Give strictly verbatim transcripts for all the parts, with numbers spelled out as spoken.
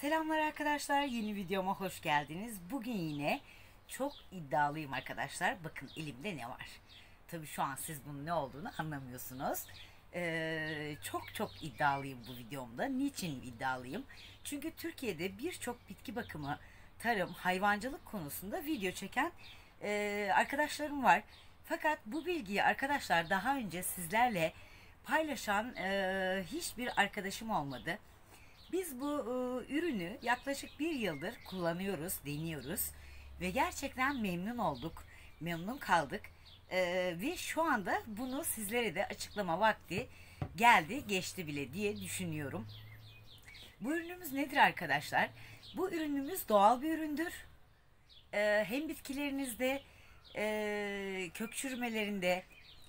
Selamlar arkadaşlar, yeni videoma hoş geldiniz. Bugün yine çok iddialıyım arkadaşlar. Bakın elimde ne var. Tabii şu an siz bunun ne olduğunu anlamıyorsunuz. Ee, çok çok iddialıyım bu videomda. Niçin iddialıyım? Çünkü Türkiye'de birçok bitki bakımı, tarım, hayvancılık konusunda video çeken e, arkadaşlarım var. Fakat bu bilgiyi arkadaşlar daha önce sizlerle paylaşan e, hiçbir arkadaşım olmadı. Biz bu e, ürünü yaklaşık bir yıldır kullanıyoruz, deniyoruz ve gerçekten memnun olduk, memnun kaldık. E, ve şu anda bunu sizlere de açıklama vakti geldi, geçti bile diye düşünüyorum. Bu ürünümüz nedir arkadaşlar? Bu ürünümüz doğal bir üründür. E, hem bitkilerinizde, e, kök çürümelerinde,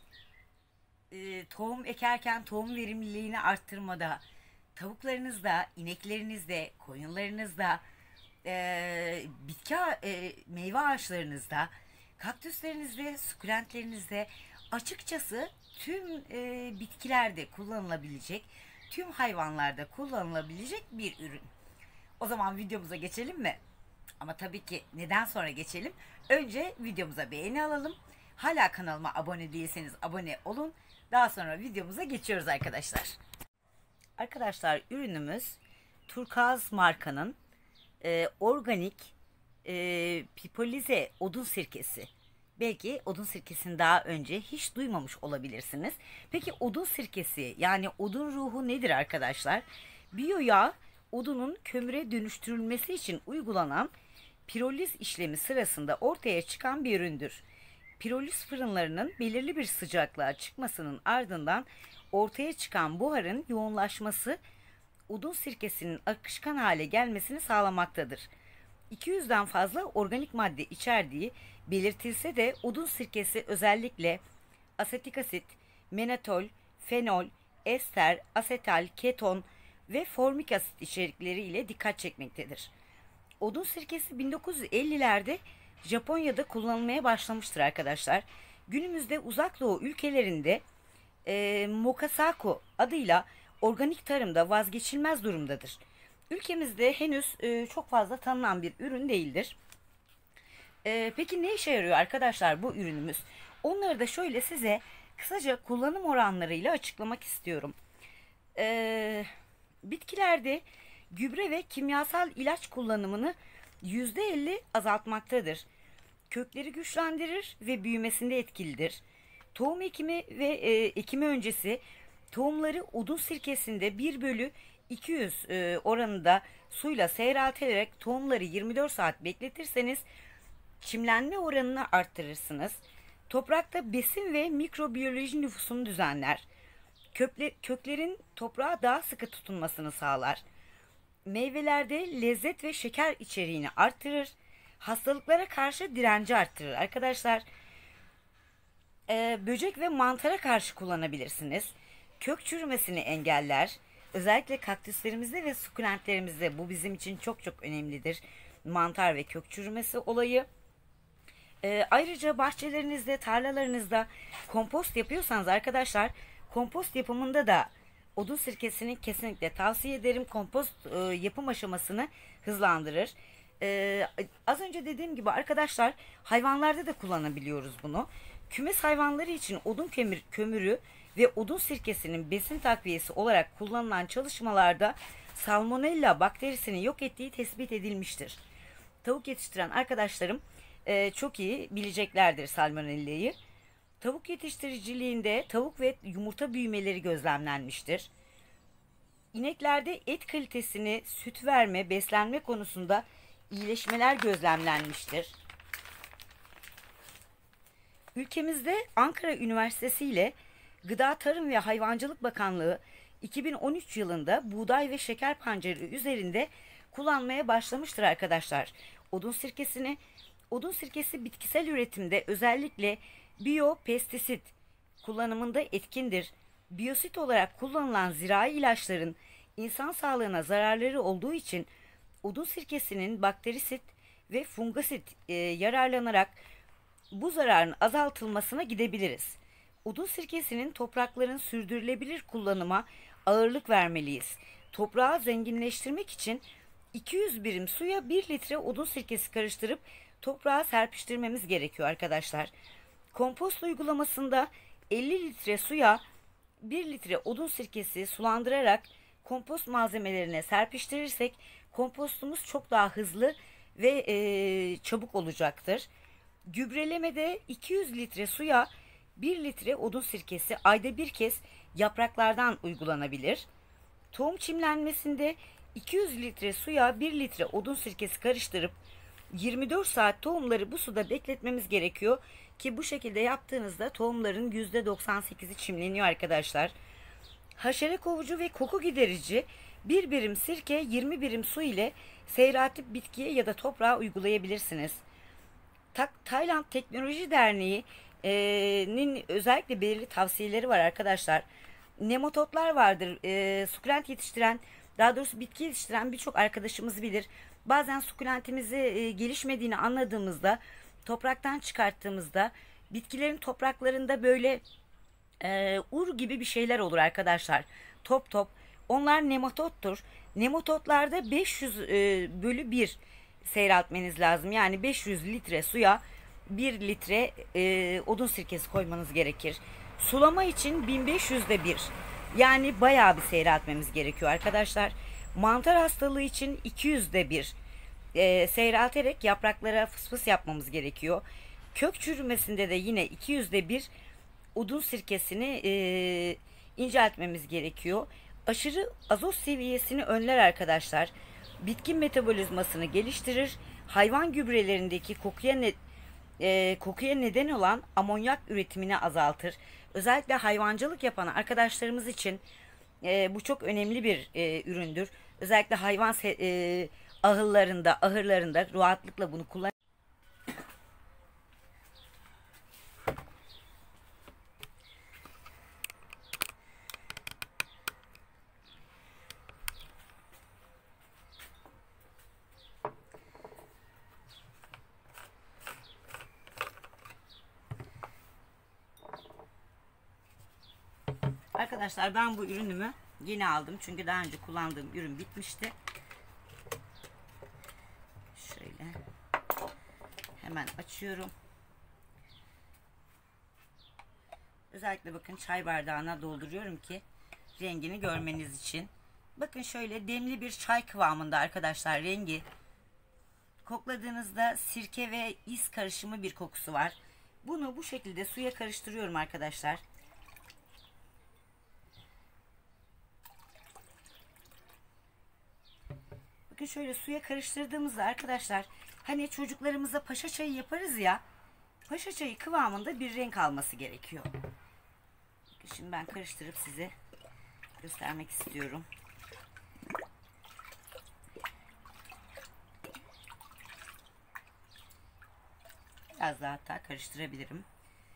e, tohum ekerken tohum verimliliğini arttırmada, tavuklarınızda, ineklerinizde, koyunlarınızda, e, bitki, e, meyve ağaçlarınızda, kaktüslerinizde, sukulentlerinizde, açıkçası tüm e, bitkilerde kullanılabilecek, tüm hayvanlarda kullanılabilecek bir ürün. O zaman videomuza geçelim mi? Ama tabii ki neden sonra geçelim? Önce videomuza beğeni alalım. Hala kanalıma abone değilseniz abone olun. Daha sonra videomuza geçiyoruz arkadaşlar. Arkadaşlar ürünümüz Turkaz markanın e, organik e, pipolize odun sirkesi. Belki odun sirkesini daha önce hiç duymamış olabilirsiniz. Peki odun sirkesi yani odun ruhu nedir arkadaşlar? Biyoyağ odunun kömüre dönüştürülmesi için uygulanan piroliz işlemi sırasında ortaya çıkan bir üründür. Piroliz fırınlarının belirli bir sıcaklığa çıkmasının ardından ortaya çıkan buharın yoğunlaşması odun sirkesinin akışkan hale gelmesini sağlamaktadır. iki yüzden fazla organik madde içerdiği belirtilse de odun sirkesi özellikle asetik asit, menitol, fenol, ester, asetal, keton ve formik asit içerikleri ile dikkat çekmektedir. Odun sirkesi bin dokuz yüz ellilerde Japonya'da kullanılmaya başlamıştır arkadaşlar. Günümüzde Uzak Doğu ülkelerinde e, Mokasaku adıyla organik tarımda vazgeçilmez durumdadır. Ülkemizde henüz e, çok fazla tanınan bir ürün değildir. E, peki ne işe yarıyor arkadaşlar bu ürünümüz? Onları da şöyle size kısaca kullanım oranlarıyla açıklamak istiyorum. E, bitkilerde gübre ve kimyasal ilaç kullanımını yüzde elli azaltmaktadır. Kökleri güçlendirir ve büyümesinde etkilidir. Tohum ekimi ve e, ekimi öncesi tohumları odun sirkesinde bir bölü iki yüz e, oranında suyla seyreltilerek tohumları yirmi dört saat bekletirseniz çimlenme oranını arttırırsınız. Toprakta besin ve mikrobiyoloji nüfusunu düzenler. Kökle, köklerin toprağa daha sıkı tutunmasını sağlar. Meyvelerde lezzet ve şeker içeriğini arttırır. Hastalıklara karşı direnci arttırır. Arkadaşlar e, böcek ve mantara karşı kullanabilirsiniz. Kök çürümesini engeller. Özellikle kaktüslerimizde ve sukulentlerimizde bu bizim için çok çok önemlidir. Mantar ve kök çürümesi olayı. E, ayrıca bahçelerinizde, tarlalarınızda kompost yapıyorsanız arkadaşlar kompost yapımında da odun sirkesini kesinlikle tavsiye ederim. Kompost e, yapım aşamasını hızlandırır. E, az önce dediğim gibi arkadaşlar hayvanlarda da kullanabiliyoruz bunu. Kümes hayvanları için odun kömür, kömürü ve odun sirkesinin besin takviyesi olarak kullanılan çalışmalarda salmonella bakterisini yok ettiği tespit edilmiştir. Tavuk yetiştiren arkadaşlarım e, çok iyi bileceklerdir salmonella'yı. Tavuk yetiştiriciliğinde tavuk ve yumurta büyümeleri gözlemlenmiştir. İneklerde et kalitesini, süt verme, beslenme konusunda iyileşmeler gözlemlenmiştir. Ülkemizde Ankara Üniversitesi ile Gıda Tarım ve Hayvancılık Bakanlığı iki bin on üç yılında buğday ve şeker pancarı üzerinde kullanmaya başlamıştır arkadaşlar. Odun sirkesini, odun sirkesi bitkisel üretimde özellikle biyopestisit kullanımında etkindir. Biyosit olarak kullanılan zirai ilaçların insan sağlığına zararları olduğu için odun sirkesinin bakterisit ve fungasit e, yararlanarak bu zararın azaltılmasına gidebiliriz. Odun sirkesinin toprakların sürdürülebilir kullanıma ağırlık vermeliyiz. Toprağı zenginleştirmek için iki yüz birim suya bir litre odun sirkesi karıştırıp toprağa serpiştirmemiz gerekiyor arkadaşlar. Kompost uygulamasında elli litre suya bir litre odun sirkesi sulandırarak kompost malzemelerine serpiştirirsek kompostumuz çok daha hızlı ve e, çabuk olacaktır. Gübrelemede iki yüz litre suya bir litre odun sirkesi ayda bir kez yapraklardan uygulanabilir. Tohum çimlenmesinde iki yüz litre suya bir litre odun sirkesi karıştırıp yirmi dört saat tohumları bu suda bekletmemiz gerekiyor ki bu şekilde yaptığınızda tohumların yüzde doksan sekizi çimleniyor arkadaşlar. Haşere kovucu ve koku giderici bir birim sirke yirmi birim su ile seyratip bitkiye ya da toprağa uygulayabilirsiniz. Tayland Teknoloji Derneği'nin özellikle belirli tavsiyeleri var arkadaşlar. Nematodlar vardır. E, sukulent yetiştiren, daha doğrusu bitki yetiştiren birçok arkadaşımız bilir. Bazen sukulentimizi e, gelişmediğini anladığımızda, topraktan çıkarttığımızda bitkilerin topraklarında böyle e, ur gibi bir şeyler olur arkadaşlar. Top top. Onlar nematoddur. Nematodlarda beş yüz e, bölü bir seyreltmeniz lazım. Yani beş yüz litre suya bir litre e, odun sirkesi koymanız gerekir. Sulama için bin beş yüzde bir. Yani bayağı bir seyreltmemiz gerekiyor arkadaşlar. Mantar hastalığı için iki yüzde bir e, seyrelterek yapraklara fısfıs yapmamız gerekiyor. Kök çürümesinde de yine iki yüzde bir odun sirkesini e, inceltmemiz gerekiyor. Aşırı azot seviyesini önler arkadaşlar. Bitki metabolizmasını geliştirir. Hayvan gübrelerindeki kokuya ne, e, kokuya neden olan amonyak üretimini azaltır. Özellikle hayvancılık yapan arkadaşlarımız için e, bu çok önemli bir e, üründür. Özellikle hayvan e, ahıllarında, ahırlarında rahatlıkla bunu kullan. Arkadaşlar ben bu ürünümü yeni aldım. Çünkü daha önce kullandığım ürün bitmişti. Şöyle hemen açıyorum. Özellikle bakın çay bardağına dolduruyorum ki rengini görmeniz için. Bakın şöyle demli bir çay kıvamında arkadaşlar rengi. Kokladığınızda sirke ve is karışımı bir kokusu var. Bunu bu şekilde suya karıştırıyorum arkadaşlar. Bakın şöyle suya karıştırdığımızda arkadaşlar hani çocuklarımıza paşa çayı yaparız ya, paşa çayı kıvamında bir renk alması gerekiyor. Bakın şimdi ben karıştırıp size göstermek istiyorum. Biraz daha hatta karıştırabilirim.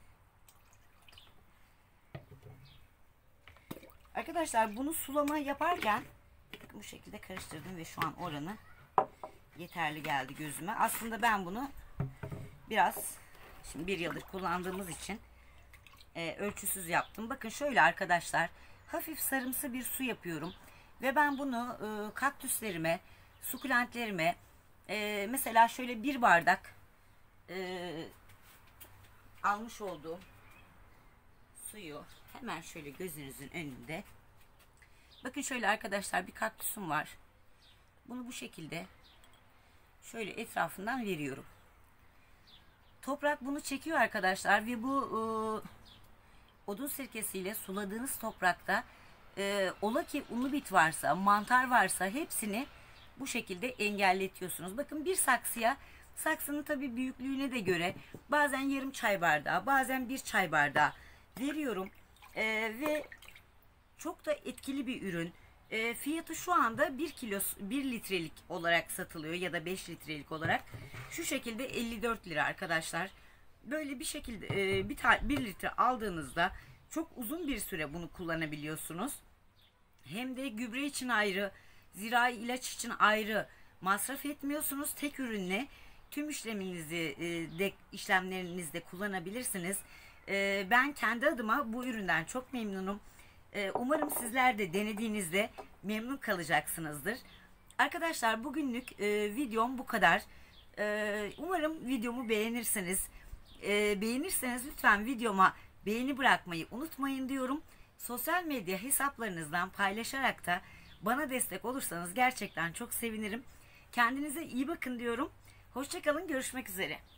Arkadaşlar bunu sulama yaparken bu şekilde karıştırdım ve şu an oranı yeterli geldi gözüme. Aslında ben bunu biraz, şimdi bir yıldır kullandığımız için e, ölçüsüz yaptım. Bakın şöyle arkadaşlar, hafif sarımsı bir su yapıyorum ve ben bunu e, kaktüslerime, sukulentlerime e, mesela şöyle bir bardak e, almış olduğum suyu hemen şöyle gözünüzün önünde. Bakın şöyle arkadaşlar, bir kaktüsüm var. Bunu bu şekilde şöyle etrafından veriyorum. Toprak bunu çekiyor arkadaşlar ve bu e, odun sirkesiyle suladığınız toprakta e, ola ki unu bit varsa, mantar varsa hepsini bu şekilde engelletiyorsunuz. Bakın bir saksıya, saksının tabi büyüklüğüne de göre bazen yarım çay bardağı, bazen bir çay bardağı veriyorum e, ve çok da etkili bir ürün. E, fiyatı şu anda bir kilo bir litrelik olarak satılıyor ya da beş litrelik olarak. Şu şekilde elli dört lira arkadaşlar. Böyle bir şekilde e, bir, bir litre aldığınızda çok uzun bir süre bunu kullanabiliyorsunuz. Hem de gübre için ayrı, zirai ilaç için ayrı masraf etmiyorsunuz. Tek ürünle tüm işleminizi e, de işlemlerinizde kullanabilirsiniz. E, ben kendi adıma bu üründen çok memnunum. Umarım sizler de denediğinizde memnun kalacaksınızdır. Arkadaşlar bugünlük e, videom bu kadar. E, umarım videomu beğenirsiniz. E, beğenirseniz lütfen videoma beğeni bırakmayı unutmayın diyorum. Sosyal medya hesaplarınızdan paylaşarak da bana destek olursanız gerçekten çok sevinirim. Kendinize iyi bakın diyorum. Hoşça kalın, görüşmek üzere.